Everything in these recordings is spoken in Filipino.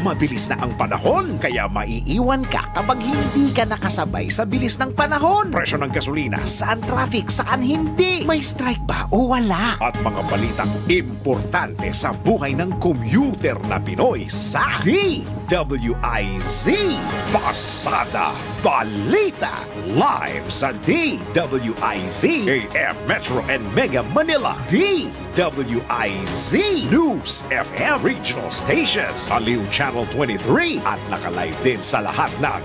Mabilis na ang panahon, kaya maiiwan ka kapag hindi ka nakasabay sa bilis ng panahon. Presyo ng gasolina, saan traffic, saan hindi? May strike ba o wala? At mga balitang importante sa buhay ng commuter na Pinoy sa DWIZ Pasada Balita. Live sa DWIZ AM Metro and Mega Manila. DWIZ News FM Regional Stations. Aliw Channel 23 at nakalive din sa lahat ng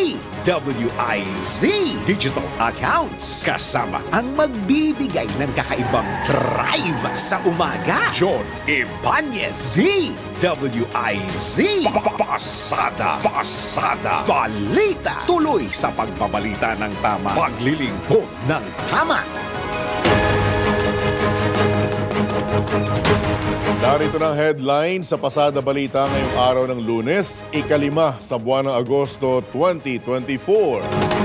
DWIZ digital accounts. Kasama ang magbibigay ng kakaibang drive sa umaga. John Ibanez. DWIZ Pasada Balita. Tuloy sa pagbabalita ng tama. Paglilingkod ng tama. Narito ng headline sa Pasada Balita ngayong araw ng Lunes, ikalima sa buwan ng Agosto 2024.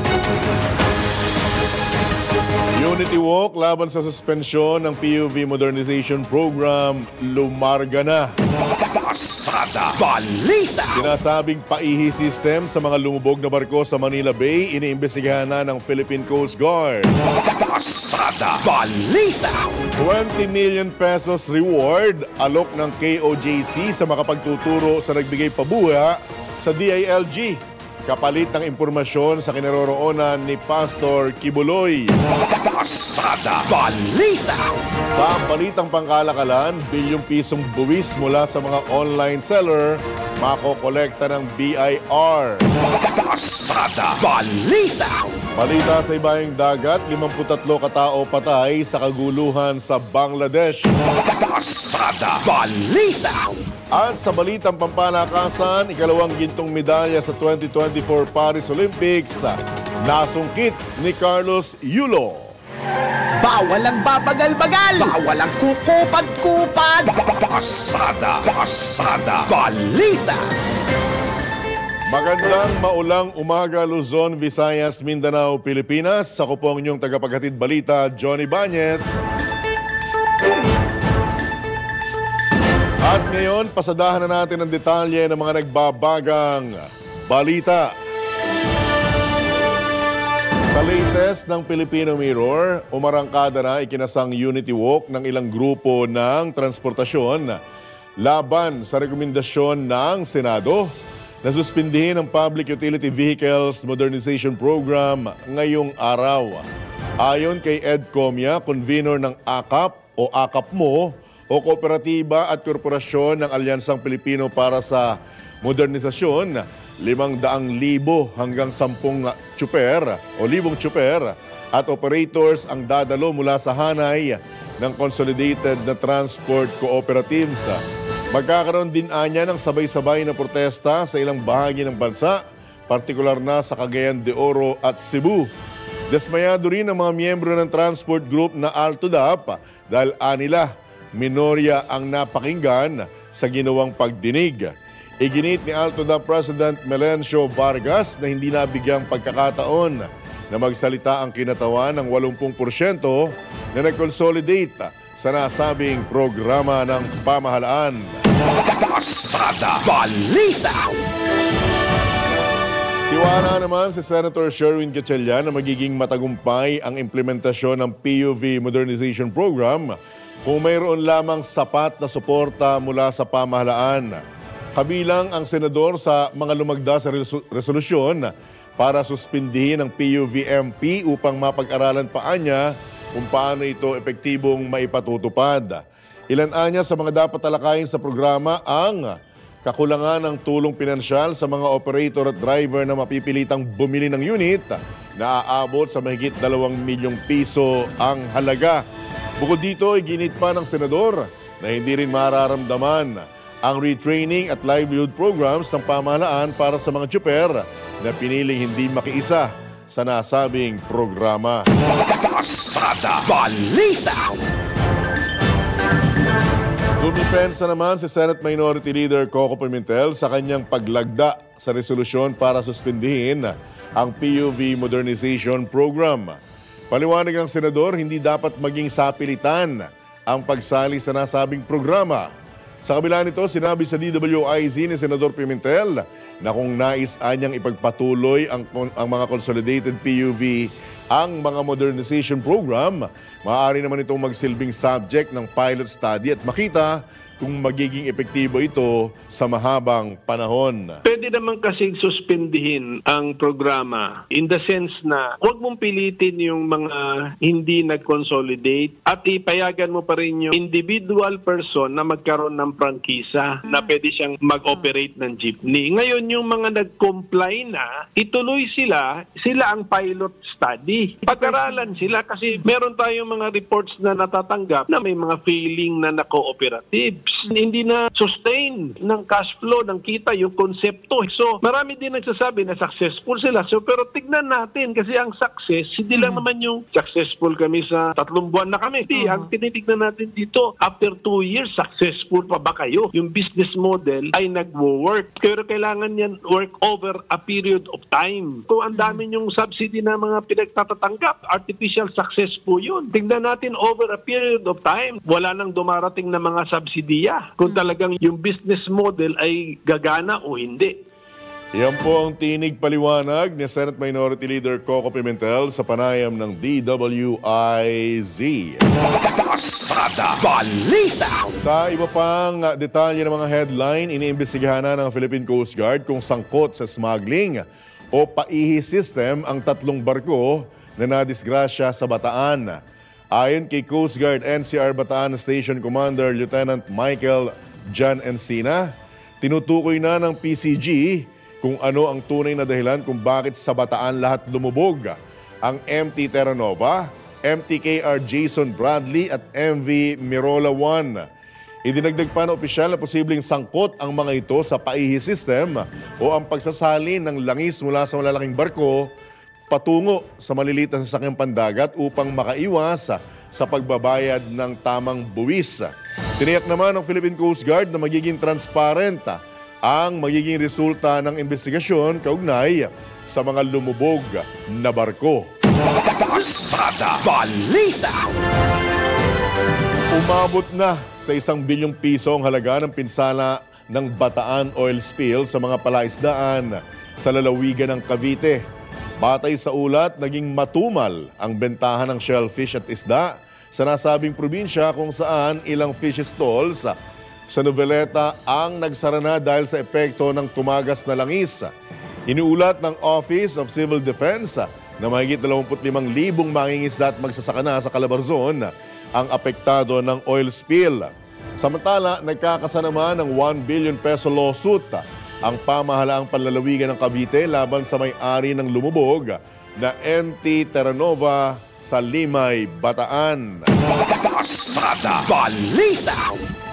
Unity Walk laban sa suspensyon ng PUV Modernization Program lumarga na. Pasada Balita. Sinasabing paihi system sa mga lumubog na barko sa Manila Bay, iniimbestigahan na ng Philippine Coast Guard. Pasada Balita. 20 million pesos reward alok ng KOJC sa makapagtuturo sa nagbigay pabuya sa DILG. Kapalit ng impormasyon sa kinaroroonan ni Pastor Kibuloy. Pasada Balita. Sa balitang pangkalakalan, bilyong pisong buwis mula sa mga online seller makokolekta ng BIR. Pasada Balita. Balita sa ibayong dagat, 53 katao patay sa kaguluhan sa Bangladesh. Pasada Balita. At sa balitang pampalakasan, ikalawang gintong medalya sa 2024 Paris Olympics, nasungkit ni Carlos Yulo. Bawal ang babagal-bagal. Bawal ang kukupad-kupad. Pasada Balita. Magandang maulang umaga Luzon, Visayas, Mindanao, Pilipinas. Ako po ang inyong tagapaghatid balita, Johnny Ibanez. At ngayon, pasadahan na natin ang detalye ng mga nagbabagang balita. Sa latest ng Filipino Mirror, umarangkada na ikinasang Unity Walk ng ilang grupo ng transportasyon laban sa rekomendasyon ng Senado na suspindihin ang Public Utility Vehicles Modernization Program ngayong araw. Ayon kay Ed Comia, convener ng AKAP o AKAP-MO, o Kooperatiba at Korporasyon ng Alyansang Pilipino para sa Modernisasyon, 500,000 hanggang 10 tsuper o 1,000 tsuper at operators ang dadalo mula sa hanay ng Consolidated na Transport Cooperatives. Magkakaroon din anya ng sabay-sabay na protesta sa ilang bahagi ng bansa, partikular na sa Cagayan de Oro at Cebu. Desmayado rin ang mga miyembro ng transport group na AltoDAP dahil anila minorya ang napakinggan sa ginawang pagdinig. Iginit ni AltoDAP President Melencio Vargas na hindi nabigyang pagkakataon na magsalita ang kinatawan ng 80% na nag-consolidate sa nasabing programa ng pamahalaan. Pasada Balita. Tiwala naman si Senator Sherwin Gatchalian na magiging matagumpay ang implementasyon ng PUV Modernization Program kung mayroon lamang sapat na suporta mula sa pamahalaan. Kabilang ang senador sa mga lumagda sa resolusyon para suspindihin ang PUV-MP upang mapag-aralan pa anya kung paano ito epektibong maipatutupad. Ilan anya sa mga dapat talakayin sa programa ang kakulangan ng tulong pinansyal sa mga operator at driver na mapipilitang bumili ng unit na aabot sa mahigit 2 milyong piso ang halaga. Bukod dito, iginit pa ng senador na hindi rin mararamdaman ang retraining at livelihood programs ng pamahalaan para sa mga tsuper na piniling hindi makiisa sa nasabing programa. Pasada Balita. Dumipensa naman si Senate Minority Leader Coco Pimentel sa kanyang paglagda sa resolusyon para suspindihin ang PUV Modernization Program. Paliwanag ng senador, hindi dapat maging sapilitan ang pagsali sa nasabing programa. Sa kabila nito, sinabi sa DWIZ ni Senador Pimentel na kung nais anyang ipagpatuloy ang mga consolidated PUV ang mga modernization program, maaari naman itong magsilbing subject ng pilot study at makita kung magiging epektibo ito sa mahabang panahon. Pwede naman kasing suspendihin ang programa in the sense na huwag mong pilitin yung mga hindi nag-consolidate at ipayagan mo pa rin yung individual person na magkaroon ng prangkisa na pwede siyang mag-operate ng jeepney. Ngayon, yung mga nag-comply na, ituloy sila ang pilot study. Pag-aralan sila kasi meron tayong mga reports na natatanggap na may mga failing na na-cooperative. Hindi na sustain ng cash flow, ng kita, yung konsepto. So, marami din nagsasabi na successful sila. So, pero tignan natin kasi ang success, hindi lang naman yung successful kami sa 3 buwan na kami. Hindi, ang tinitignan natin dito, after 2 years, successful pa ba kayo? Yung business model ay nag-work. Pero kailangan yan work over a period of time. Kung ang dami yung subsidy na mga pinagtatatanggap, artificial success po yun. Tignan natin over a period of time, wala nang dumarating na mga subsidy kung talagang yung business model ay gagana o hindi. Yan po ang tinig paliwanag ni Senate Minority Leader Coco Pimentel sa panayam ng DWIZ. Pasada Balita! Sa iba pang detalye ng mga headline, iniimbestigahan na ng Philippine Coast Guard kung sangkot sa smuggling o paihi system ang 3 barko na nadisgrasya sa Bataan. Ayon kay Coast Guard NCR Bataan Station Commander Lieutenant Michael John Encina, tinutukoy na ng PCG kung ano ang tunay na dahilan kung bakit sa Bataan lahat lumubog. Ang MT Terra Nova, MTKR Jason Bradley at MV Mirola 1. Idinagdag pa ng opisyal na posibleng sangkot ang mga ito sa paihi system o ang pagsasalin ng langis mula sa malalaking barko patungo sa maliliit na sasakyang pandagat upang makaiwas sa pagbabayad ng tamang buwis. Tiniyak naman ng Philippine Coast Guard na magiging transparent ang magiging resulta ng investigasyon kaugnay sa mga lumubog na barko. Pasada Balita! Umabot na sa 1 bilyong piso ang halaga ng pinsala ng Bataan oil spill sa mga palaisdaan sa lalawigan ng Cavite. Batay sa ulat, naging matumal ang bentahan ng shellfish at isda sa nasabing probinsya kung saan ilang fish stalls sa Noveleta ang nagsara na dahil sa epekto ng tumagas na langis. Iniulat ng Office of Civil Defense na mahigit 25,000 mangingisda at magsasaka na sa Calabarzon ang apektado ng oil spill. Samantala, nagkakasa naman ng 1 billion peso lawsuit ang pamahalaang panlalawigan ng Cavite laban sa may-ari ng lumubog na MT Terra Nova sa Limay, Bataan. Pasada Balita!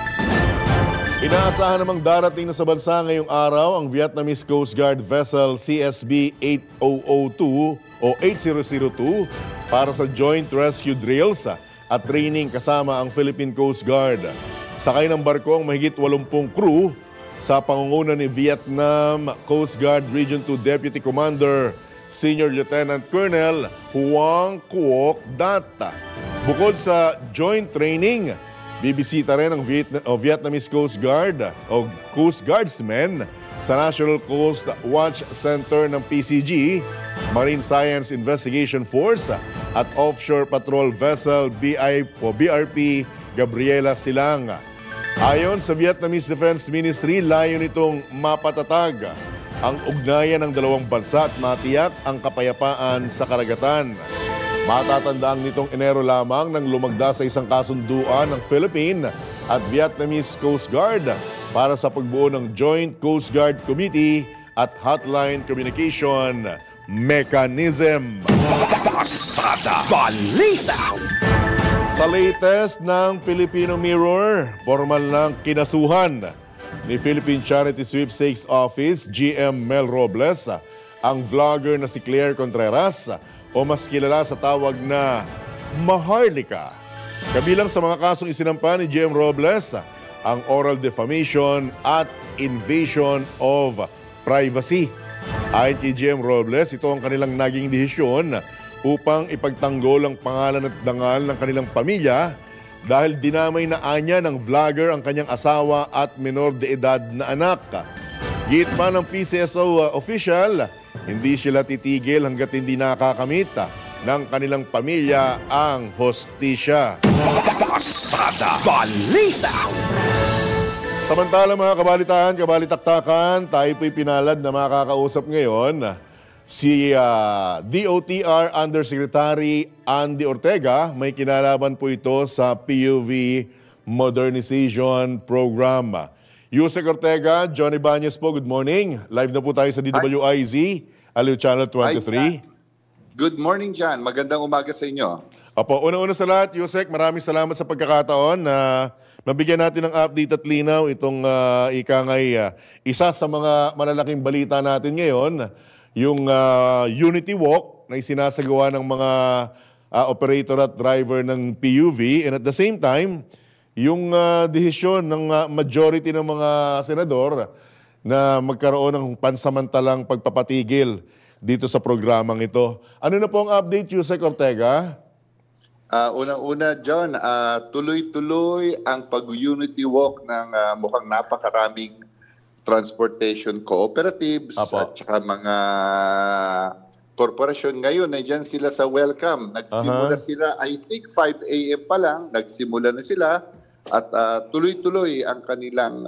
Inaasahan namang darating na sa bansa ngayong araw ang Vietnamese Coast Guard vessel CSB 8002 o 8002 para sa joint rescue drills at training kasama ang Philippine Coast Guard. Sakay ng barko ang mahigit 80 crew sa pangunguna ni Vietnam Coast Guard Region 2 Deputy Commander Senior Lieutenant Colonel Huang Quoc Dat. Bukod sa joint training, bibisita rin ang Vietnamese Coast Guard o Coast Guardsmen sa National Coast Watch Center ng PCG, Marine Science Investigation Force at Offshore Patrol Vessel BRP Gabriela Silang. Ayon sa Vietnamese Defense Ministry, layo nitong mapatatag ang ugnayan ng dalawang bansa at matiyak ang kapayapaan sa karagatan. Matatandaan nitong Enero lamang nang lumagda sa isang kasunduan ng Philippine at Vietnamese Coast Guard para sa pagbuo ng Joint Coast Guard Committee at Hotline Communication Mechanism. Pasada Balita! Sa latest ng Filipino Mirror, formal ng kinasuhan ni Philippine Charity Sweepstakes Office, GM Mel Robles, ang vlogger na si Claire Contreras o mas kilala sa tawag na Maharlika. Kabilang sa mga kasong isinampa ni GM Robles, ang oral defamation at invasion of privacy. Ayon kay GM Robles, ito ang kanilang naging desisyon upang ipagtanggol ang pangalan at dangal ng kanilang pamilya dahil dinamay na anya ng vlogger ang kanyang asawa at menor de edad na anak. Git pa ng PCSO official, hindi sila titigil hanggat hindi nakakamit ng kanilang pamilya ang hostisya. Pasada Balita! Samantala mga kabalitaan, kabalitaktakan, tayo po'y pinalad na makakausap ngayon si DOTR Undersecretary Andy Ortega. May kinalaman po ito sa PUV Modernization Program. Yusek Ortega, Johnny Banyes po, good morning. Live na po tayo sa DWIZ, Aliw Channel 23. Good morning, John. Magandang umaga sa inyo. Opo, una-una sa lahat, Yusek, maraming salamat sa pagkakataon na mabigyan natin ng update at linaw itong isa sa mga malalaking balita natin ngayon, yung Unity Walk na isinasagawa ng mga operator at driver ng PUV, and at the same time, yung desisyon ng majority ng mga senador na magkaroon ng pansamantalang pagpapatigil dito sa programang ito. Ano na po ang update, Yusek Ortega? Unang-una, John, tuloy-tuloy ang pag-Unity Walk ng mukhang napakaraming transportation cooperatives at saka mga korporasyon. Ngayon, nandiyan sila sa welcome. Nagsimula sila, I think 5 a.m. pa lang, nagsimula na sila at tuloy-tuloy ang kanilang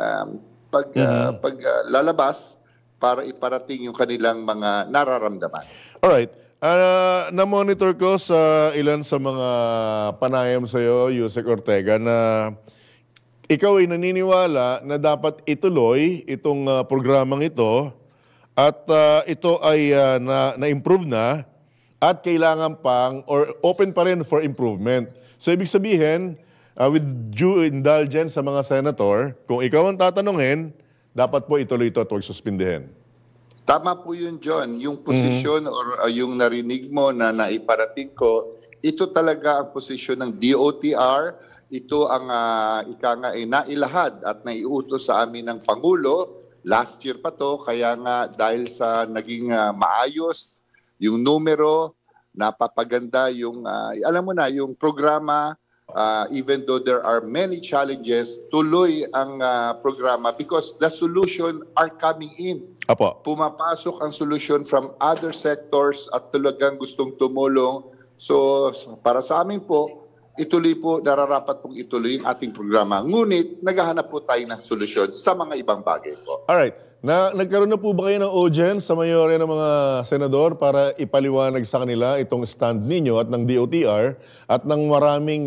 paglalabas para iparating yung kanilang mga nararamdaman. Alright. Na-monitor ko sa ilan sa mga panayam sa iyo, Yusek Ortega, na ikaw ay naniniwala na dapat ituloy itong programang ito at ito ay na-improve na at kailangan pang or open pa rin for improvement. So ibig sabihin, with due indulgence sa mga senator, kung ikaw ang tatanungin, dapat po ituloy ito at huwag suspindihin. Tama po yun, John. Yung posisyon or yung narinig mo na naiparating ko, ito talaga ang posisyon ng DOTR. Ito ang nailahad at naiutos sa amin ng Pangulo. Last year pa to, kaya nga dahil sa naging maayos yung numero, napapaganda yung, alam mo na, yung programa, even though there are many challenges, tuloy ang programa because the solution are coming in. Apo. Pumapasok ang solution from other sectors at talagang gustong tumulong. So para sa amin po, ituloy po, nararapat pong ituloy ang ating programa. Ngunit naghahanap po tayo ng solusyon sa mga ibang bagay po. Alright. Nagkaroon na po ba kayo ng audience sa mayorya ng mga senador para ipaliwanag sa kanila itong stand ninyo at ng DOTR at ng maraming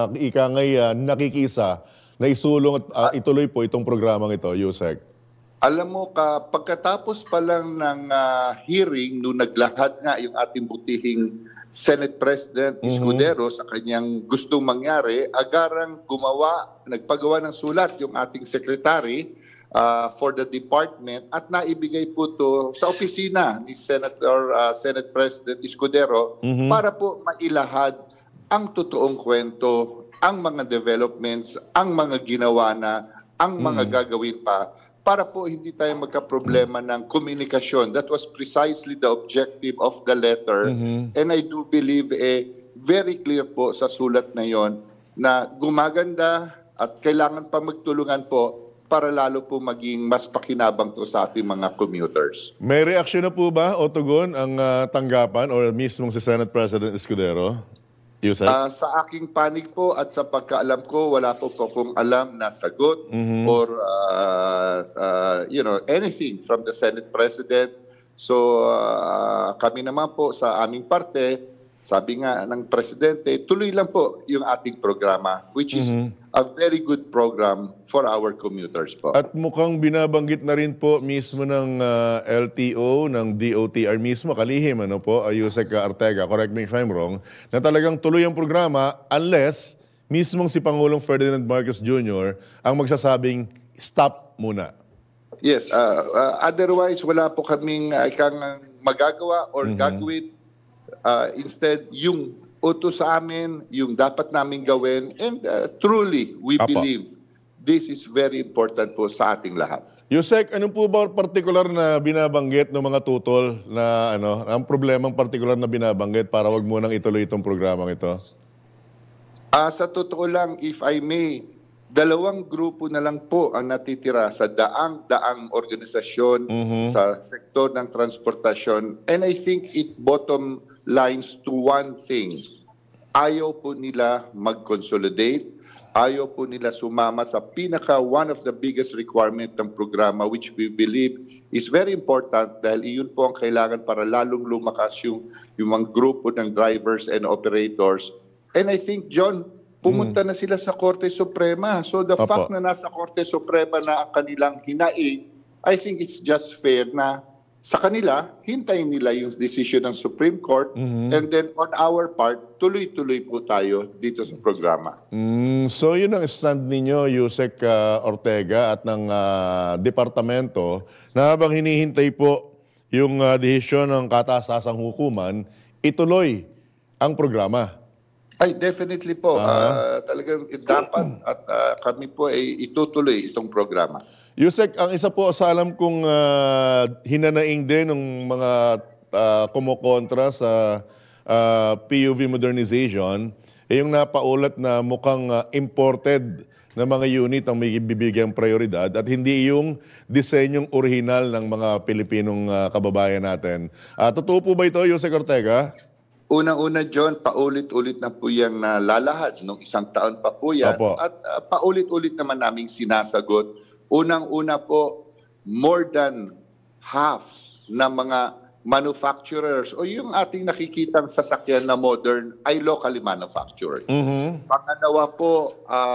nakikisa na isulong at ituloy po itong programang ito, Yusek? Alam mo, pagkatapos pa lang ng hearing, nung naglahad nga yung ating butihing Senate President Escudero sa kanyang gustong mangyari, agarang nagpagawa ng sulat yung ating secretary for the department at naibigay po to sa opisina ni Senate President Escudero para po mailahad ang totoong kwento, ang mga developments, ang mga ginawa na, ang mga gagawin pa, para po hindi tayo magka-problema ng komunikasyon. That was precisely the objective of the letter. And I do believe very clear po sa sulat na yon na gumaganda at kailangan pa magtulungan po para lalo po maging mas pakinabang to sa ating mga commuters. May reaksyon na po ba o tugon ang tanggapan o mismong si Senate President Escudero? Sa aking panig po at sa pagkaalam ko, wala po akong alam na sagot or anything from the Senate President. So kami naman po sa aming parte, sabi nga ng Presidente, tuloy lang po yung ating programa, which is a very good program for our commuters po. At mukhang binabanggit na rin po mismo ng LTO, ng DOTR mismo, kalihim, ano po, Yusek Ortega, correct me if I'm wrong, na talagang tuloy ang programa unless mismong si Pangulong Ferdinand Marcos Jr. ang magsasabing stop muna. Yes, otherwise wala po kaming magagawa or gagawin. Instead, yung utos sa amin, yung dapat namin gawin, and truly, we believe this is very important po sa ating lahat. Yusek, anong po ba particular na binabanggit ng mga tutol na ang problemang particular na binabanggit para wag munang ituloy itong programang ito? Sa totoo lang, if I may, 2 grupo na lang po ang natitira sa daang-daang organisasyon sa sektor ng transportasyon. And I think it bottom lines to one thing. Ayaw po nila mag-consolidate. Ayaw po nila sumama sa one of the biggest requirement ng programa, which we believe is very important dahil iyon po ang kailangan para lalong lumakas yung mga grupo ng drivers and operators. And I think, John, pumunta na sila sa Korte Suprema. So the fact na nasa Korte Suprema na ang kanilang hinaing, I think it's just fair na sa kanila, hintayin nila yung decision ng Supreme Court, and then on our part, tuloy-tuloy po tayo dito sa programa. So yun ang stand ninyo, Yusek Ortega, at ng departamento, na habang hinihintay po yung desisyon ng kataas-tasang hukuman, ituloy ang programa. Ay, definitely po. Talagang dapat at kami po ay itutuloy itong programa. Yusek, ang isa po sa alam kong hinanaing din ng mga kumukontra sa PUV modernization, ay yung napaulat na mukhang imported na mga unit ang may bibigyang prioridad at hindi yung disenyong orihinal ng mga Pilipinong kababayan natin. Totoo po ba ito, Yusek Ortega? Unang-una, John, paulit-ulit na po yung nalalahad nung 1 taon pa po yan. Opo. At paulit-ulit naman naming sinasagot. Unang-una po, more than half ng mga manufacturers o yung ating nakikitang sasakyan na modern ay locally manufactured. Pangalawa po,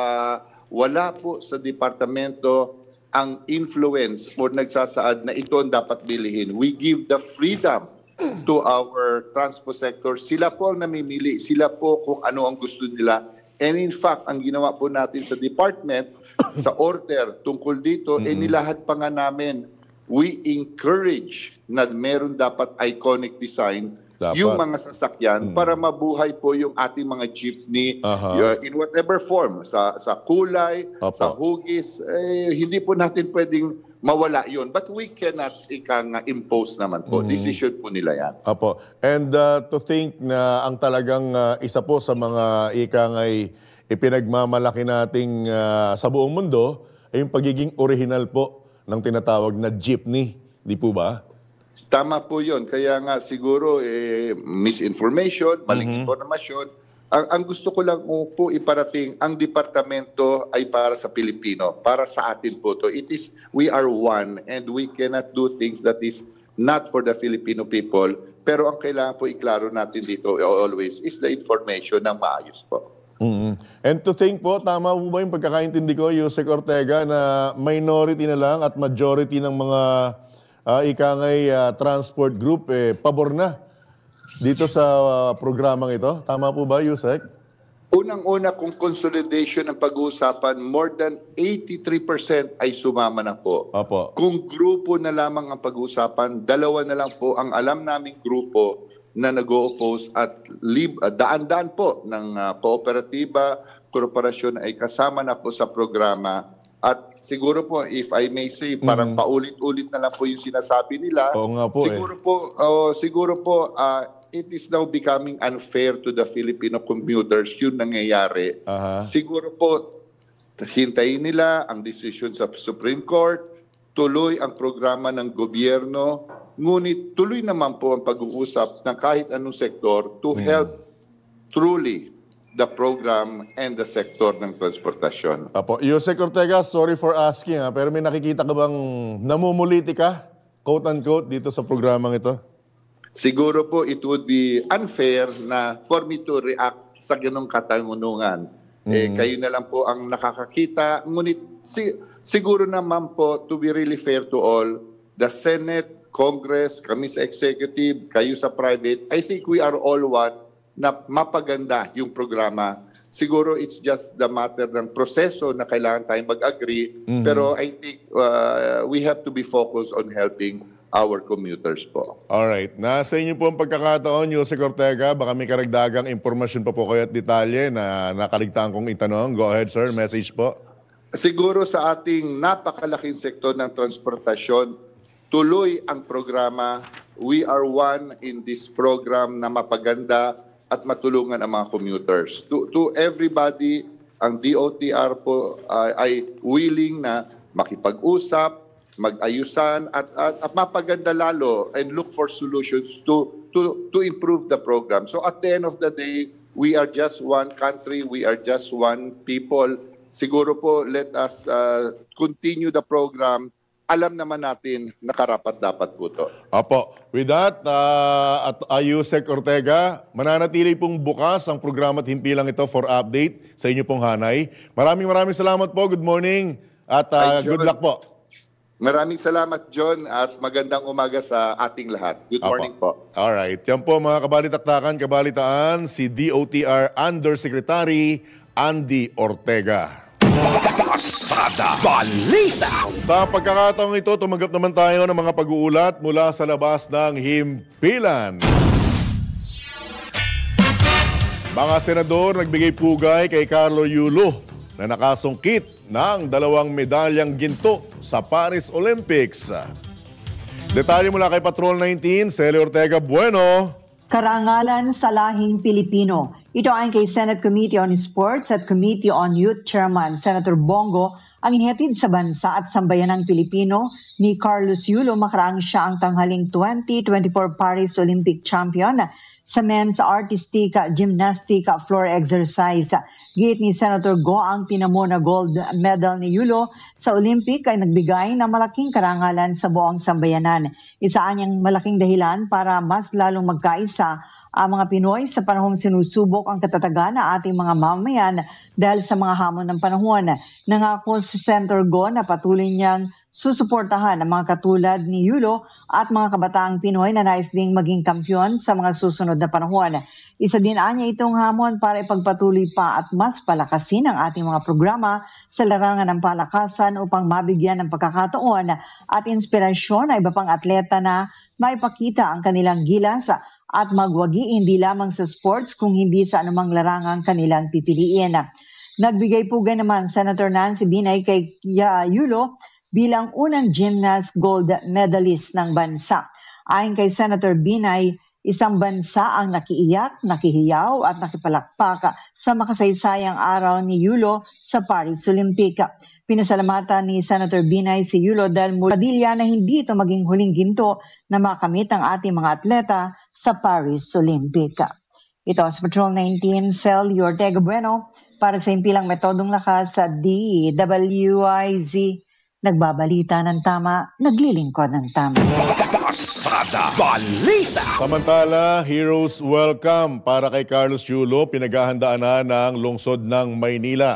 wala po sa departamento ang influence o nagsasaad na ito ang dapat bilhin. We give the freedom to our transport sector. Sila po ang namimili. Sila po kung ano ang gusto nila. And in fact, ang ginawa po natin sa department, sa order tungkol dito, nilahad pa nga namin, we encourage na meron dapat iconic design yung mga sasakyan para mabuhay po yung ating mga jeepney in whatever form, sa kulay, sa hugis. Hindi po natin pwedeng mawala yun. But we cannot impose naman po. Decision po nila yan. Apo. And to think na ang talagang isa po sa mga ay ipinagmamalaki nating sa buong mundo ay yung pagiging original po ng tinatawag na jeepney. Di po ba? Tama po yun. Kaya nga siguro misinformation, maling informasyon. Ang gusto ko lang po iparating, ang departamento ay para sa Pilipino, para sa atin po to. We are one and we cannot do things that is not for the Filipino people. Pero ang kailangan po iklaro natin dito always is the information na maayos po. And to think po, tama po ba yung pagkakaintindi ko, Yusek Ortega, na minority na lang at majority ng mga transport group, pabor na dito sa programang ito? Tama po ba, Yusek? Unang-una, kung consolidation ang pag-uusapan, more than 83% ay sumama na po. Apo. Kung grupo na lamang ang pag-uusapan, 2 na lang po ang alam naming grupo na nag-o-oppose at daan-daan po ng kooperatiba, korporasyon ay kasama na po sa programa. At siguro po, if I may say, parang paulit-ulit na lang po yung sinasabi nila. Oo nga po Siguro po, it is now becoming unfair to the Filipino commuters yung nangyayari. Siguro po, hintayin nila ang decision sa Supreme Court, tuloy ang programa ng gobyerno, ngunit tuloy naman po ang pag-uusap ng kahit anong sektor to help truly the program and the sector ng transportasyon. Apo. Yusek Ortega, sorry for asking, pero may nakikita ka bang namumuliti ka, quote-unquote, dito sa programang ito? Siguro po it would be unfair na for me to react sa ganong katangunungan. Kayo na lang po ang nakakakita. Ngunit siguro naman po, to be really fair to all, the Senate, Congress, kami sa executive, kayo sa private, I think we are all one na mapaganda yung programa. Siguro it's just the matter ng proseso na kailangan tayong mag-agree. Pero I think we have to be focused on helping our commuters po. Alright. Nasa inyo po ang pagkakataon, Yusek Ortega. Baka may karagdagang impormasyon pa po kayo at detalye na nakaligtaan kong itanong. Go ahead, sir. Message po. Siguro sa ating napakalaking sektor ng transportasyon, tuloy ang programa. We are one in this program na mapaganda at matulungan ang mga commuters. To everybody, ang DOTR po ay willing na makipag-usap, mag-ayusan at mapaganda lalo and look for solutions to improve the program. So at the end of the day, we are just one country, we are just one people. Siguro po, let us continue the program. Alam naman natin na karapat-dapat po ito. Apo, with that, at Yusek Ortega, mananatili pong bukas ang programa at himpilang ito for update sa inyo pong hanay. Maraming salamat po. Good morning at good luck po. Maraming salamat, John, at magandang umaga sa ating lahat. Good morning po. Alright. Yan po mga kabalitaan, si DOTR Undersecretary Andy Ortega. Pasada Balita. Sa pagkakataong ito, tumanggap naman tayo ng mga pag-uulat mula sa labas ng himpilan. Mga senador nagbigay pugay kay Carlo Yulo na nakasungkit ng 2 medalyang ginto sa Paris Olympics. Detalye mula kay Patrol 19, Celi Ortega Bueno. Karangalan sa lahing Pilipino. Ito ay kay Senate Committee on Sports at Committee on Youth Chairman Senator Bongo ang inihatid sa bansa at sambayanang Pilipino ni Carlos Yulo makaraang siya ang tanghaling 2024 Paris Olympic champion sa men's artistic gymnastic floor exercise. Gate ni Senator Go ang pinamuna gold medal ni Yulo sa Olympic ay nagbigay ng malaking karangalan sa buong sambayanan. Isa niyang malaking dahilan para mas lalong magkaisa ang mga Pinoy sa panahong sinusubok ang katatagan ng ating mga mamamayan dahil sa mga hamon ng panahon. Nangako si Senator Go na patuloy niyang susuportahan ang mga katulad ni Yulo at mga kabataang Pinoy na nais ding maging kampyon sa mga susunod na panahon. Isa din niya itong hamon para ipagpatuloy pa at mas palakasin ang ating mga programa sa larangan ng palakasan upang mabigyan ng pagkakataon at inspirasyon na iba pang atleta na maipakita ang kanilang gilas at magwagi hindi lamang sa sports kung hindi sa anumang larangang kanilang pipiliin. Nagbigay pugay naman Senator Nancy Binay kay Yulo bilang unang gymnast gold medalist ng bansa. Ayon kay Senator Binay, isang bansa ang nakiiyak, nakihiyaw at nakipalakpak sa makasaysayang araw ni Yulo sa Paris Olympic. Pinasalamatan ni Senator Binay si Yulo dahil muladilya na hindi ito maging huling ginto na makamit ang ating mga atleta sa Paris Olympic. Ito sa Patrol 19, Celi Ortega Bueno para sa impilang metodong lakas sa DWIZ. Nagbabalita ng tama, naglilingkod ng tama. Pasada Balita. Samantala, Heroes Welcome para kay Carlos Yulo, pinaghahandaan na ng lungsod ng Maynila.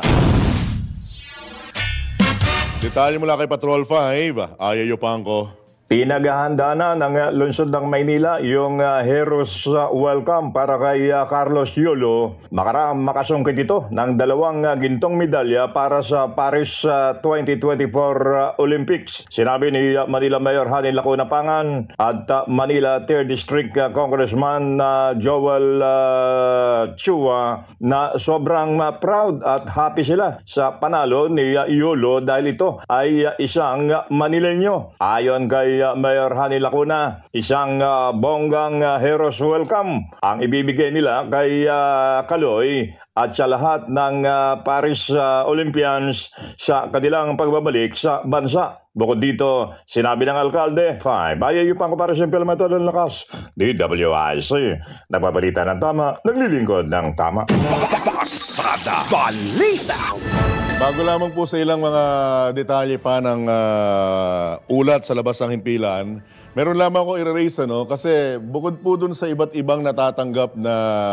Detalye mula kay Patrol 5, Ayayo Pangko. Pinaghahanda na ng lungsod ng Maynila yung Heroes Welcome para kay Carlos Yulo. Makaraang makasungkit ito ng 2 gintong medalya para sa Paris 2024 Olympics. Sinabi ni Manila Mayor Hani Lacuna Pangan at Manila 3rd District Congressman Joel Chua na sobrang proud at happy sila sa panalo ni Yulo dahil ito ay isang Manileño. Ayon kay Mayor Hani Lacuna, isang bonggang Heroes Welcome ang ibibigay nila kay Kaloy at sa lahat ng Paris Olympians sa kanilang pagbabalik sa bansa. Bukod dito, sinabi ng alkalde, 5, ayayo pang para sa implementado ng lakas. DWIC, nagbabalita ng tama, naglilingkod ng tama. Pasada Balita. Bago lamang po sa ilang mga detalye pa ng ulat sa labas ng himpilan, meron lamang ako i-raise, kasi bukod po dun sa iba't ibang natatanggap na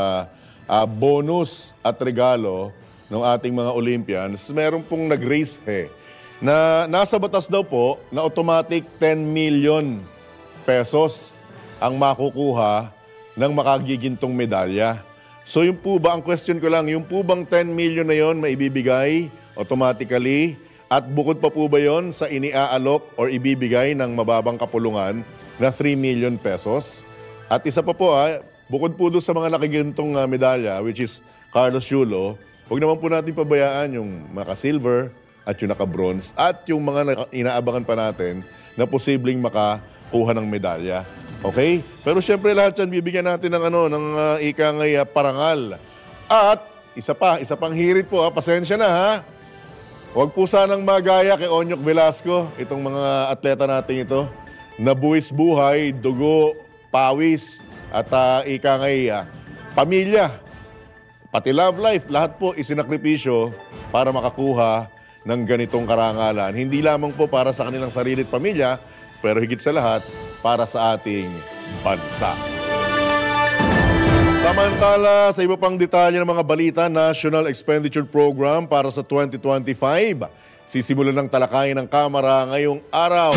bonus at regalo ng ating mga Olympians, meron pong nag-raise na nasa batas daw po na automatic 10 million pesos ang makukuha ng makagigintong medalya. So yung po ba, ang question ko lang, yung po bang 10 million na yon maibibigay automatically at bukod pa po ba yon sa iniaalok or ibibigay ng mababang kapulungan na 3 million pesos? At isa pa po bukod po doon sa mga nakigintong medalya, which is Carlos Yulo, huwag naman po natin pabayaan yung maka-silver at yung naka-bronze at yung mga inaabangan pa natin na posibleng makakuha ng medalya. Okay? Pero syempre lahat yan bibigyan natin ng ikangay parangal. At isa pang hirit po, pasensya na ha. Huwag po sanang magaya kay Onyok Velasco, itong mga atleta natin ito, na buwis buhay, dugo, pawis, at ikangay pamilya, pati love life, lahat po isinakripisyo para makakuha ng ganitong karangalan. Hindi lamang po para sa kanilang sarili at pamilya, pero higit sa lahat, para sa ating bansa. Samantala, sa iba pang detalye ng mga balita, National Expenditure Program para sa 2025, sisimulan ng talakayin ng Kamara ngayong araw.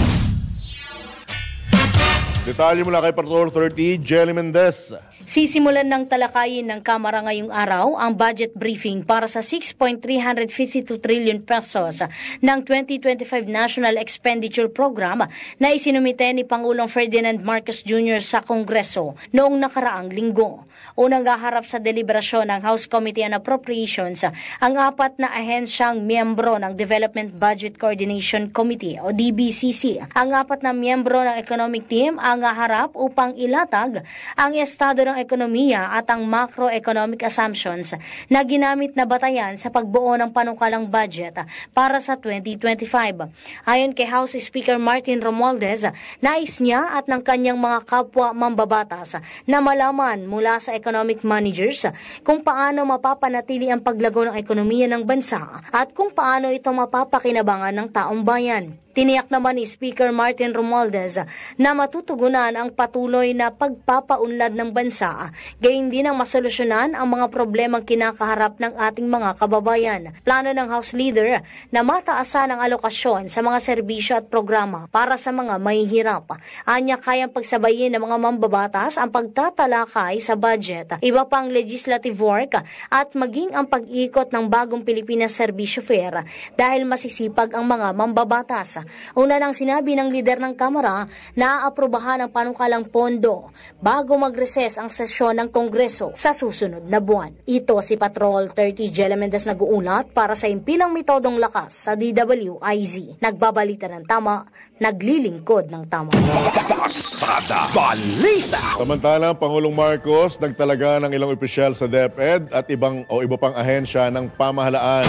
Detalye mula kay Patrol 30, Jelly Mendez. Sisimulan ng talakayin ng Kamara ngayong araw ang budget briefing para sa 6.352 trillion pesos ng 2025 National Expenditure Program na isinumite ni Pangulong Ferdinand Marcos Jr. sa Kongreso noong nakaraang linggo. Unang haharap sa deliberasyon ng House Committee on Appropriations ang 4 na ahensyang miyembro ng Development Budget Coordination Committee o DBCC. Ang 4 na miyembro ng Economic Team ang haharap upang ilatag ang estado ng ekonomiya at ang macroeconomic assumptions na ginamit na batayan sa pagbuo ng panukalang budget para sa 2025. Ayon kay House Speaker Martin Romualdez, nais niya at ng kanyang mga kapwa mambabatas na malaman mula sa economic managers kung paano mapapanatili ang paglago ng ekonomiya ng bansa at kung paano ito mapapakinabangan ng taong bayan. Tiniyak naman ni Speaker Martin Romualdez na matutugunan ang patuloy na pagpapaunlad ng bansa, gayon din ang masolusyonan ang mga problemang kinakaharap ng ating mga kababayan. Plano ng House Leader na mataasan ang alokasyon sa mga serbisyo at programa para sa mga mahihirap. Anya kayang pagsabayin ng mga mambabatas ang pagtatalakay sa budget, iba pang legislative work at maging ang pag-ikot ng bagong Pilipinas Serbisyo Fair dahil masisipag ang mga mambabatas. Una nang sinabi ng lider ng Kamara na aprobahan ang panukalang pondo bago mag-recess ang sesyon ng Kongreso sa susunod na buwan. Ito si Patrol 30 Jelly Mendez nag-uulat para sa impilang metodong lakas sa DWIZ. Nagbabalita ng tama, naglilingkod ng tama. Pasada Balita! Samantala, Pangulong Marcos nagtalaga ng ilang opisyal sa DepEd at iba pang ahensya ng pamahalaan.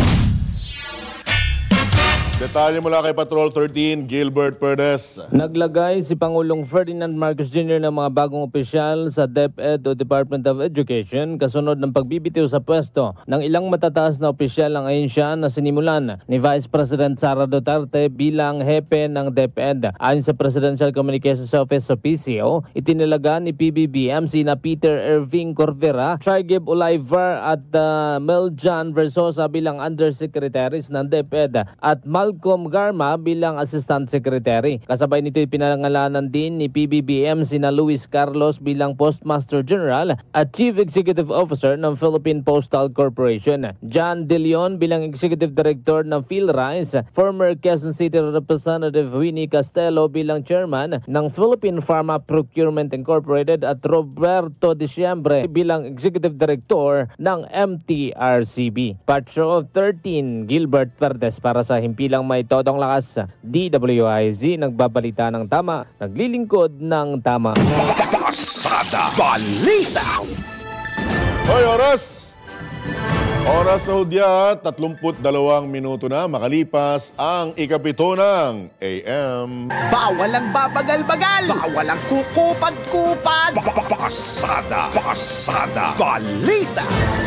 Detalye mula kay Patrol 13, Gilbert Perdes. Naglagay si Pangulong Ferdinand Marcos Jr. ng mga bagong opisyal sa DepEd o Department of Education kasunod ng pagbibitiw sa pwesto ng ilang matataas na opisyal ng ahensya na sinimulan ni Vice President Sara Duterte bilang hepe ng DepEd. Ayon sa Presidential Communications Office o PCO, itinilaga ni PBBM sina Peter Irving Corvera, Chargib Olivar at Meljan Versosa bilang Undersecretaries ng DepEd at Malcolm Garma bilang Assistant Secretary. Kasabay nito pinangalanan din ni PBBM sina Luis Carlos bilang Postmaster General at Chief Executive Officer ng Philippine Postal Corporation. John De Leon bilang Executive Director ng PhilRice, former Quezon City Representative Winnie Castelo bilang Chairman ng Philippine Pharma Procurement Incorporated at Roberto Diciembre bilang Executive Director ng MTRCB. Patrol 13, Gilbert Perdes para sa himpilang may todong lakas. DWIZ nagbabalita ng tama, naglilingkod ng tama. Pasada Balita! Hoy, oras! Oras sa hudya, 32 minuto na makalipas ang ikapito ng AM. Bawal ang babagal-bagal! Bawal ang kukupad-kupad! Pasada Balita!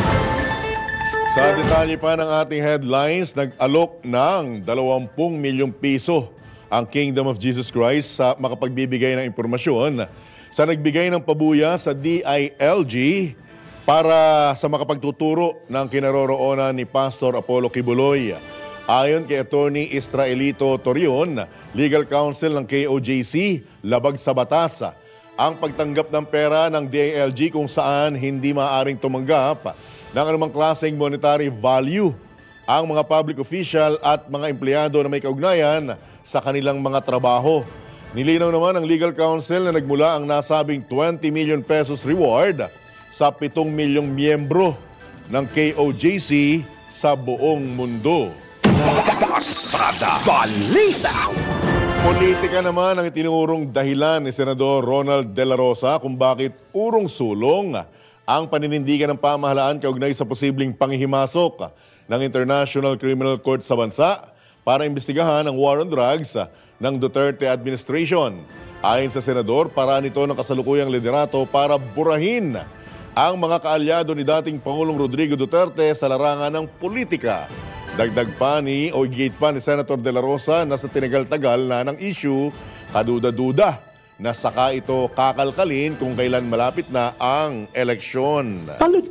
Sa detalye pa ng ating headlines, nag-alok ng 20 milyong piso ang Kingdom of Jesus Christ sa makapagbibigay ng impormasyon sa nagbigay ng pabuya sa DILG para sa makapagtuturo ng kinaroroonan ni Pastor Apollo Kibuloy. Ayon kay Attorney Israelito Torion, Legal Counsel ng KOJC, labag sa batas ang pagtanggap ng pera ng DILG kung saan hindi maaaring tumanggap ng anumang klaseng monetary value ang mga public official at mga empleyado na may kaugnayan sa kanilang mga trabaho. Nilinaw naman ng Legal Counsel na nagmula ang nasabing 20 million pesos reward sa 7 milyong miyembro ng KOJC sa buong mundo. Pasada Balita! Politika naman ang itinurong dahilan ni Senador Ronald De La Rosa kung bakit urong-sulong ang paninindigan ng pamahalaan kaugnay sa posibleng panghihimasok ng International Criminal Court sa bansa para imbestigahan ang war on drugs ng Duterte administration. Ayon sa Senador, paraan ito ng kasalukuyang liderato para burahin ang mga kaalyado ni dating Pangulong Rodrigo Duterte sa larangan ng politika. Dagdag pa ni o higit pa ni Senator De La Rosa na sa tinagal-tagal na ng issue, kaduda-duda na saka ito kakalkalin kung kailan malapit na ang eleksyon.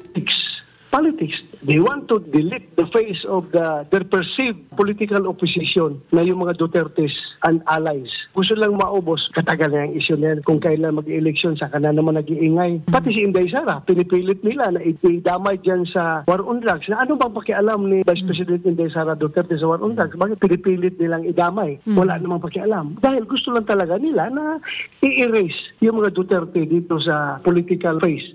Politics. They want to delete the face of their perceived political opposition na yung mga Dutertes and allies. Gusto lang maubos, katagal na yung issue na yan. Kung kailan mag-eleksyon, saka na naman nag-iingay. Pati si Inday Sara, pinipilit nila na idamay dyan sa war on drugs. Na ano bang pakialam ni Vice President Inday Sara Duterte sa war on drugs? Bakit pinipilit nilang idamay? Wala namang pakialam. Dahil gusto lang talaga nila na i-erase yung mga Duterte dito sa political face.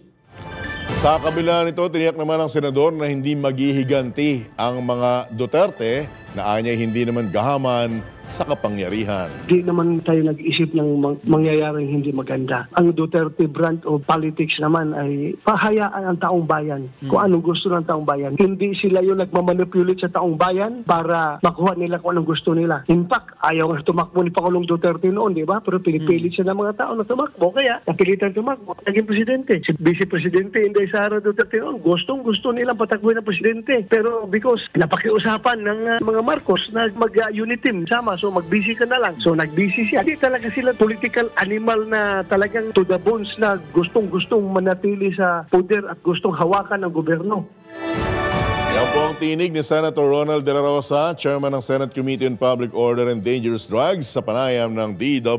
Sa kabila nito, tiniyak naman ng senador na hindi maghihiganti ang mga Duterte na anyay hindi naman gahaman sa kapangyarihan. Di naman tayo nag-isip ng mangyayaring hindi maganda. Ang Duterte brand of politics naman ay pahayaan ang taong bayan kung anong gusto ng taong bayan. Hindi sila yung nagmamanipulate sa taong bayan para makuha nila kung anong gusto nila. In fact, ayaw nga tumakbo ni Pangulong Duterte noon, di ba? Pero pinipilit siya ng mga tao na tumakbo. Kaya napilitan tumakbo. Naging presidente. Si Vice Presidente Inday Sara Duterte noon, gustong-gusto nilang patakbuhin ng presidente. Pero because napakiusapan ng mga Marcos na mag-unit team sama, so mag-busy ka na lang. So nag-busy siya. Hindi talaga sila political animal na talagang to the bones na gustong-gustong manatili sa poder at gustong hawakan ng gobyerno. Yan po ang tinig ni Senator Ronald De La Rosa, Chairman ng Senate Committee on Public Order and Dangerous Drugs sa panayam ng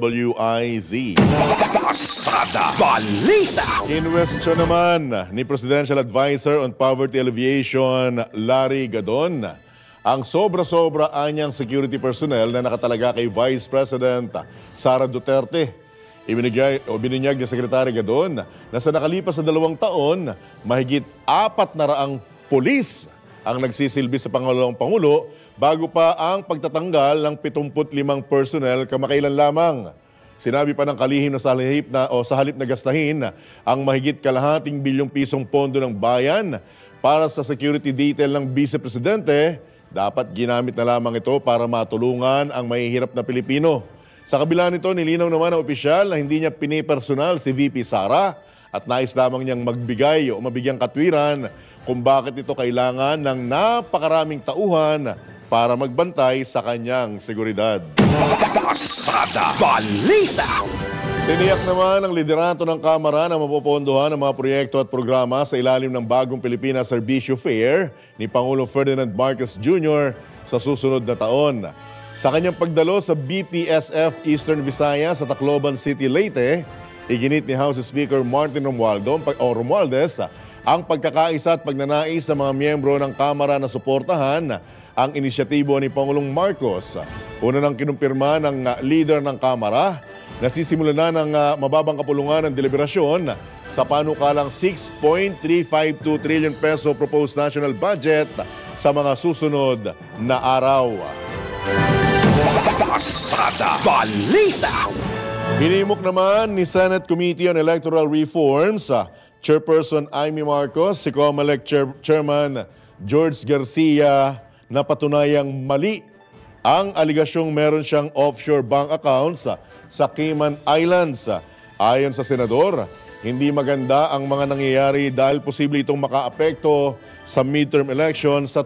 DWIZ. Pasada Balita! Kinwestiyon naman ni Presidential Advisor on Poverty Alleviation, Larry Gadon, ang sobra-sobra anyang security personnel na nakatalaga kay Vice President Sara Duterte. Ibinunyag ni Secretary Gadon na sa nakalipas na 2 taon, mahigit 400 pulis ang nagsisilbi sa Pangulong Pangulo bago pa ang pagtatanggal ng 75 personnel kamakailan lamang. Sinabi pa ng kalihim na sa halip na gastahin ang mahigit kalahating bilyong pisong pondo ng bayan para sa security detail ng Vice Presidente, dapat ginamit na lamang ito para matulungan ang mahihirap na Pilipino. Sa kabila nito, nilinaw naman ng opisyal na hindi niya pinipersonal si VP Sara at nais lamang niyang magbigay o mabigyang katwiran kung bakit ito kailangan ng napakaraming tauhan para magbantay sa kanyang seguridad. Pasada Balita! Tiniyak naman ang liderato ng Kamara na mapopondohan ang mga proyekto at programa sa ilalim ng bagong Pilipinas Serbisyo Fair ni Pangulong Ferdinand Marcos Jr. sa susunod na taon. Sa kanyang pagdalo sa BPSF Eastern Visayas sa Tacloban City, Leyte, iginit ni House Speaker Martin Romualdez ang pagkakaisa at pagnanais sa mga miyembro ng Kamara na suportahan ang inisyatibo ni Pangulong Marcos. Una nang kinumpirma ng leader ng Kamara, nasisimulan na ng mababang kapulungan ng deliberasyon sa panukalang 6.352 trillion peso proposed national budget sa mga susunod na araw. Pasada Balita! Hinimok naman ni Senate Committee on Electoral Reforms, Chairperson Amy Marcos, si COMELEC Chairman George Garcia na patunayang mali ang aligasyong meron siyang offshore bank accounts sa Cayman Islands. Ayon sa senador, hindi maganda ang mga nangyayari dahil posible itong makaapekto sa midterm election sa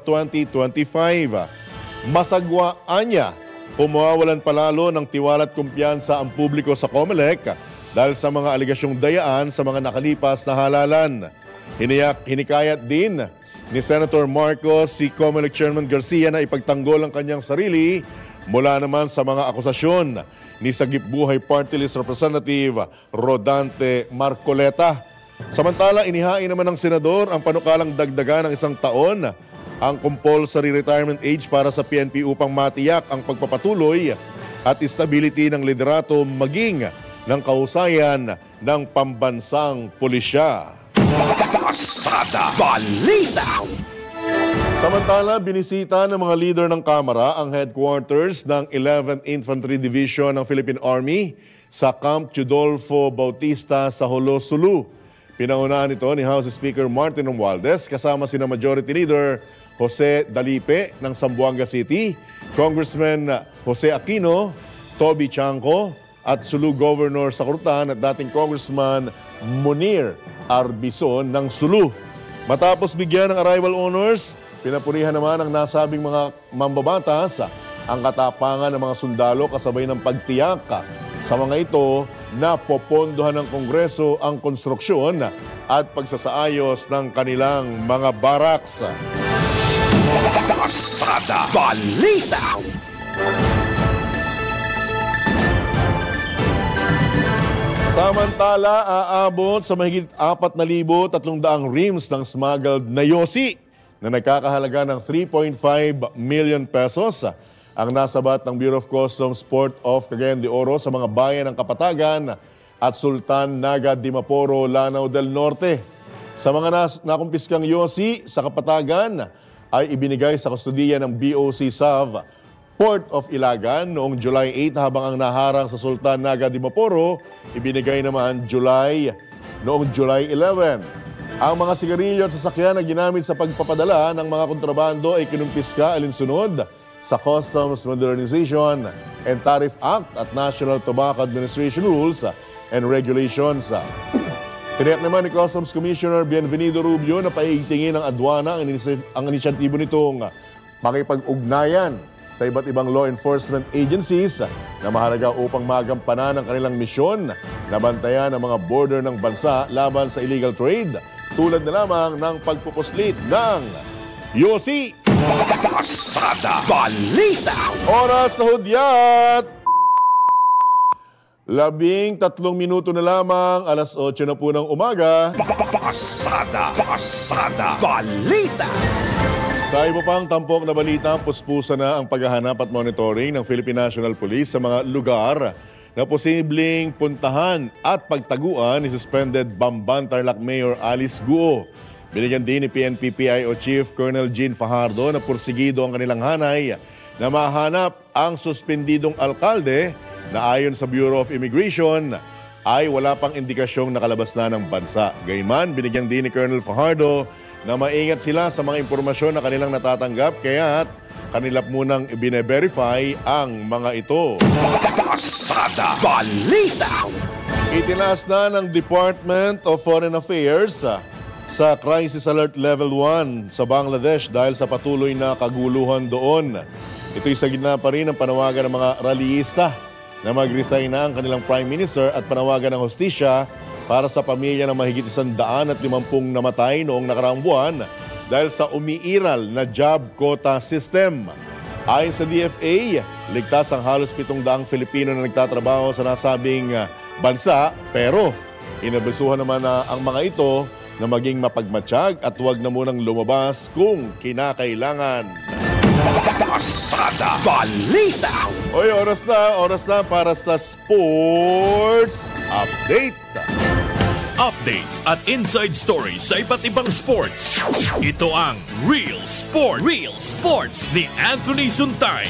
2025. Masagwaan niya, pumawalan palalo ng tiwala at kumpiyansa ang publiko sa COMELEC dahil sa mga aligasyong dayaan sa mga nakalipas na halalan. Hinikayat din ni Senator Marcos si COMELEC Chairman Garcia na ipagtanggol ang kanyang sarili mula naman sa mga akusasyon ni Sagip Buhay Party List Representative Rodante Marcoleta. Samantala, inihain naman ng senador ang panukalang dagdagan ng 1 taon ang compulsory retirement age para sa PNP upang matiyak ang pagpapatuloy at stability ng liderato maging ng kahusayan ng pambansang pulisya. Pasada Balita! Samantala, binisita ng mga leader ng Kamara ang headquarters ng 11th Infantry Division ng Philippine Army sa Camp Chudolfo Bautista sa Jolo, Sulu. Pinaunahan ito ni House Speaker Martin Romualdez kasama sina Majority Leader Jose Dalipe ng Zamboanga City, Congressman Jose Aquino, Toby Chanco at Sulu Governor sa Kurutan at dating Congressman Munir Arbison ng Sulu. Matapos bigyan ng arrival honors, pinapurihan naman ng nasabing mga mambabatas ang katapangan ng mga sundalo kasabay ng pagtiyak sa mga ito na popondohan ng Kongreso ang konstruksyon at pagsasaayos ng kanilang mga baraks. Pasada Balita. Samantala, aabot sa mahigit 4,300 rims ng smuggled na yosi na nagkakahalaga ng 3.5 million pesos ang nasabat ng Bureau of Customs Port of Cagayan de Oro sa mga bayan ng Kapatagan at Sultan Naga Dimaporo, Lanao del Norte. Sa mga nakumpiskang yosi sa Kapatagan ay ibinigay sa kustudiya ng BOC Sav Port of Ilagan noong July 8 habang ang naharang sa Sultan Naga Dimaporo ibinigay naman noong July 11. Ang mga sigarilyo at sasakyan na ginamit sa pagpapadala ng mga kontrabando ay kinumpiska alinsunod sa Customs Modernization and Tariff Act at National Tobacco Administration Rules and Regulations. Tiniyak naman ni Customs Commissioner Bienvenido Rubio na paiigtingin ng adwana ang inisyatibo nitong makipag-ugnayan sa iba't ibang law enforcement agencies na mahalaga upang magampanan ang kanilang misyon na bantayan ang mga border ng bansa laban sa illegal trade tulad na lamang ng pagpupuslit ng yosi. Pasada Balita. Oras sa hudyat. 13 minuto na lamang, alas 8 na po ng umaga. Pasada Balita. Sa iba pang tampok na balita, puspusa na ang paghahanap at monitoring ng Philippine National Police sa mga lugar na posibleng puntahan at pagtaguan ni suspended Bamban Tarlac Mayor Alice Guo. Binigyan din ni PNP-PIO Chief Colonel Jean Fajardo na pursigido ang kanilang hanay na mahanap ang suspendidong alkalde na ayon sa Bureau of Immigration ay wala pang indikasyong nakalabas na ng bansa. Gayunman, binigyan din ni Colonel Fajardo na maingat sila sa mga impormasyon na kanilang natatanggap kaya't kanila munang ibine-verify ang mga ito. Pasada Balita. Itinaas na ng Department of Foreign Affairs sa Crisis Alert Level 1 sa Bangladesh dahil sa patuloy na kaguluhan doon. Ito'y sa gitna pa rin ng panawagan ng mga rallyista na mag-resign na ang kanilang Prime Minister at panawagan ng hostisya para sa pamilya ng mahigit 150 namatay noong nakaraang buwan dahil sa umiiral na job quota system. Ayon sa DFA, ligtas ang halos 700 Filipino na nagtatrabaho sa nasabing bansa pero inabisuhan naman ang mga ito na maging mapagmatsyag at huwag na munang lumabas kung kinakailangan. Pasada Balita. Oy, oras na para sa Sports Update. Updates at inside stories sa iba't ibang sports. Ito ang Real Sports ni Anthony Suntay.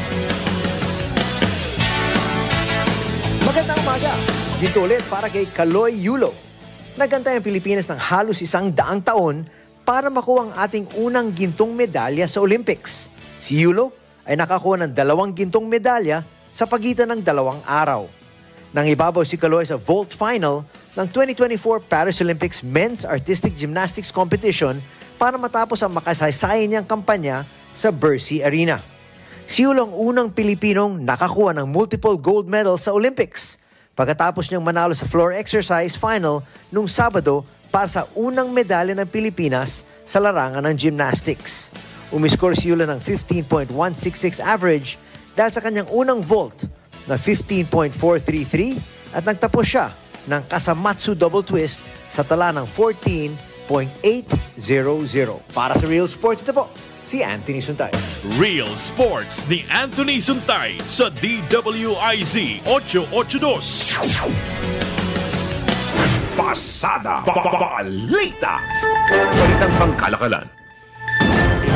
Magandang umaga. Dito ulit para kay Kaloy Yulo. Nagantay ang Pilipinas ng halos 100 taon para makuha ang ating unang gintong medalya sa Olympics. Si Yulo ay nakakuha ng 2 gintong medalya sa pagitan ng 2 araw. Nang ibabaw si Kaloy sa vault final ng 2024 Paris Olympics Men's Artistic Gymnastics Competition para matapos ang makasaysayan niyang kampanya sa Bercy Arena. Si Yulo ang unang Pilipinong nakakuha ng multiple gold medals sa Olympics pagkatapos niyang manalo sa floor exercise final nung Sabado para sa unang medalya ng Pilipinas sa larangan ng gymnastics. Umiscore si Yulo ng 15.166 average dahil sa kanyang unang vault na 15.433 at nagtapos siya ng Kasamatsu double twist sa tala ng 14.800. Para sa Real Sports, ito po si Anthony Suntay. Real Sports ni Anthony Suntay sa DWIZ 882. Pasada Balita. Balitang pangkalakalan.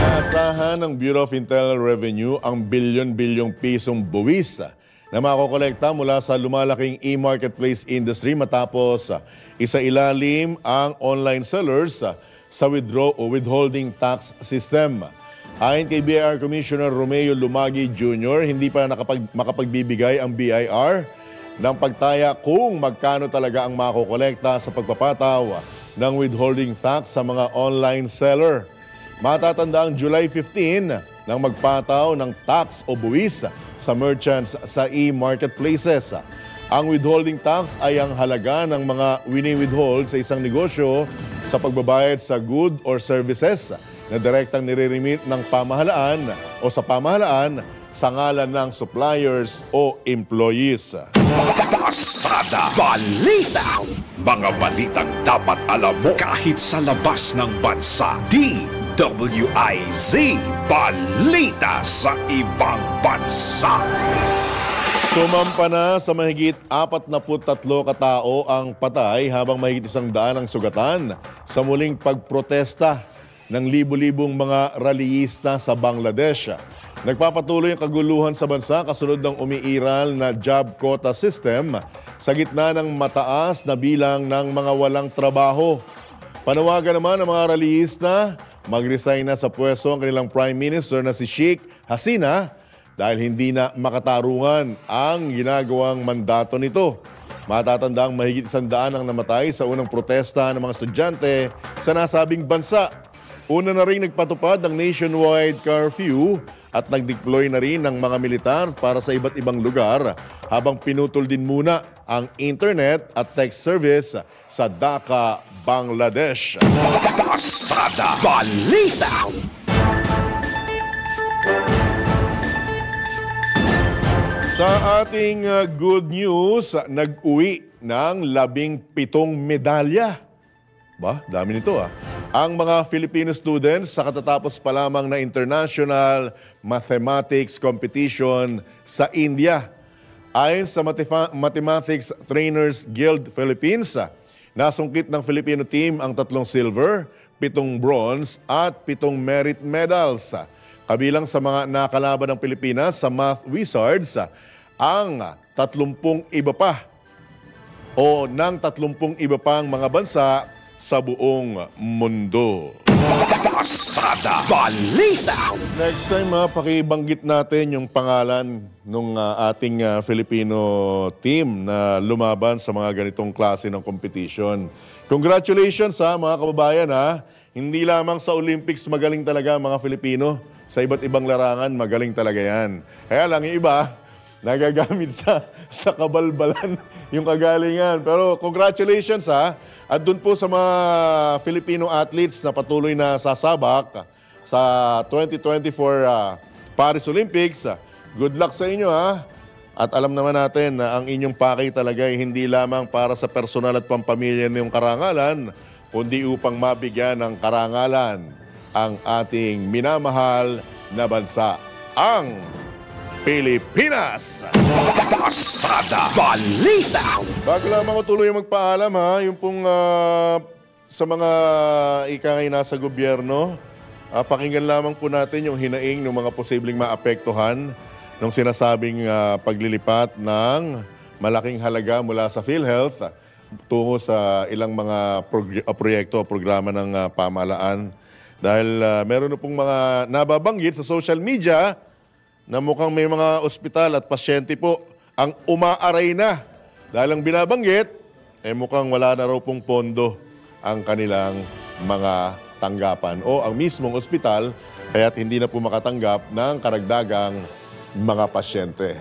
Inaasahan ng Bureau of Internal Revenue ang bilyon-bilyong pisong buwis na makokolekta mula sa lumalaking e-marketplace industry matapos isailalim ang online sellers sa withholding tax system. Ayon kay BIR Commissioner Romeo Lumagi Jr., hindi pa makapagbibigay ang BIR ng pagtaya kung magkano talaga ang makokolekta sa pagpapataw ng withholding tax sa mga online seller. Matatanda ang July 15 nang magpataw ng tax o buwis sa merchants sa e-marketplaces. Ang withholding tax ay ang halaga ng mga wini-withhold sa isang negosyo sa pagbabayad sa good or services na direktang nire-remit ng pamahalaan o sa pamahalaan sa ngalan ng suppliers o employees. Pasada Balita! Mga balitang dapat alam mo kahit sa labas ng bansa. DWIZ Balita sa ibang bansa. Sumampa na sa mahigit 43 katao ang patay habang mahigit 100 ang sugatan sa muling pagprotesta ng libu-libong mga rallyista sa Bangladesh. Nagpapatuloy ang kaguluhan sa bansa kasunod ng umiiral na job quota system sa gitna ng mataas na bilang ng mga walang trabaho. Panawagan naman ng mga rallyista, mag-resign na sa pwesto ang kanilang Prime Minister na si Sheikh Hasina dahil hindi na makatarungan ang ginagawang mandato nito. Matatandang mahigit 100 ang namatay sa unang protesta ng mga estudyante sa nasabing bansa. Una na rin nagpatupad ng nationwide curfew at nag-deploy na rin ng mga militar para sa iba't ibang lugar habang pinutol din muna ang internet at text service sa Dhaka, Bangladesh. Pasada Balita! Sa ating good news, nag-uwi ng 17 medalya. Ba, dami nito ang mga Filipino students sa katatapos pa lamang na International Mathematics Competition sa India. Ayon sa Mathematics Trainers Guild Philippines, nasungkit ng Filipino team ang 3 silver, 7 bronze at 7 merit medals. Kabilang sa mga nakalaban ng Pilipinas sa Math Wizards, ang 30 iba pa o ng 30 iba pang mga bansa sa buong mundo. Pasada Balita! Next time, pakibanggit natin yung pangalan ng ating Filipino team na lumaban sa mga ganitong klase ng competition. Congratulations mga kababayan. Hindi lamang sa Olympics magaling talaga mga Filipino. Sa iba't ibang larangan, magaling talaga yan. Kaya lang yung iba, nagagamit sa kabalbalan yung kagalingan. Pero congratulations At doon po sa mga Filipino athletes na patuloy na sasabak sa 2024 Paris Olympics, good luck sa inyo At alam naman natin na ang inyong pakay talaga ay hindi lamang para sa personal at pampamilya niyong karangalan, kundi upang mabigyan ng karangalan ang ating minamahal na bansa, ang Pilipinas. Pasada Balita! Bago lamang ko tuloy magpaalam yung pong sa mga ikangay nasa gobyerno, pakinggan lamang po natin yung hinaing ng mga posibleng maapektuhan ng sinasabing paglilipat ng malaking halaga mula sa PhilHealth tungo sa ilang mga proyekto o programa ng pamahalaan. Dahil meron na pong mga nababanggit sa social media na mukhang may mga ospital at pasyente po ang umaaray na. Dahil ang binabanggit, mukhang wala na raw pong pondo ang kanilang mga tanggapan o ang mismong ospital, kaya't hindi na po makatanggap ng karagdagang mga pasyente.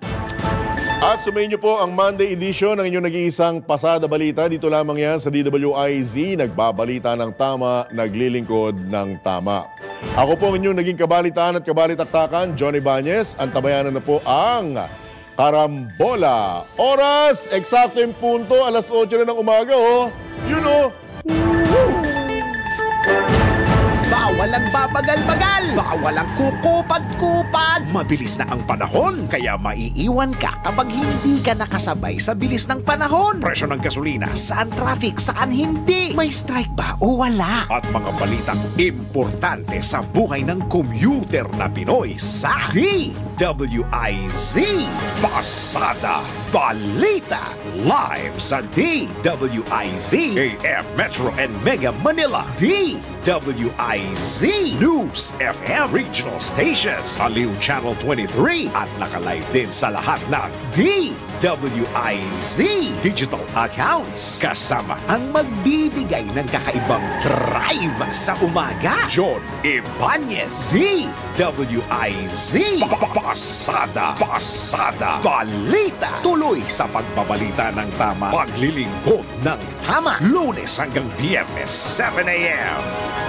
At sumayin niyo po ang Monday edition ng inyong nag-iisang Pasada Balita. Dito lamang yan sa DWIZ, nagbabalita ng tama, naglilingkod ng tama. Ako po ang inyong naging kabalitaan at kabalitaktakan, Johnny Bañez. Antabayanan na po ang Karambola. Oras, eksakto yung punto, alas 8 na ng umaga, You know. Bawal Walang babagal-bagal, bawal ang kukupad-kupad. Mabilis na ang panahon, kaya maiiwan ka kapag hindi ka nakasabay sa bilis ng panahon. Presyo ng gasolina, saan traffic, saan hindi. May strike ba o wala? At mga balitang importante sa buhay ng commuter na Pinoy sa DWIZ. Pasada Balita live sa DWIZ AM Metro and Mega Manila. DWIZ News FM Regional Stations, Aliw Channel 23 at nakalive din sa lahat ng DWIZ digital accounts. Kasama ang magbibigay ng kakaibang drive sa umaga, John Ibanez. DWIZ Pasada Balita. Tuloy sa pagbabalita ng tama, paglilingkod ng tama, Lunes hanggang Biyernes 7 a.m.